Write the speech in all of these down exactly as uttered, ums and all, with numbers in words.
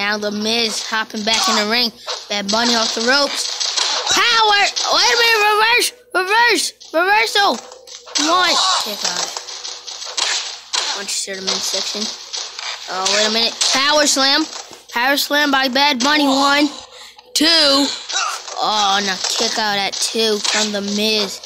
now The Miz hopping back in the ring. Bad Bunny off the ropes. Power! Wait a minute, reverse! Reverse! Reversal! One. Kick out. Punch to the midsection. Oh, wait a minute. Power slam. Power slam by Bad Bunny. One. Two. Oh, now kick out at two from The Miz.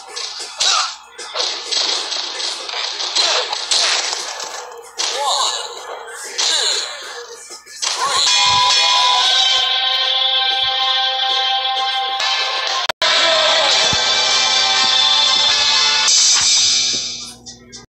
One.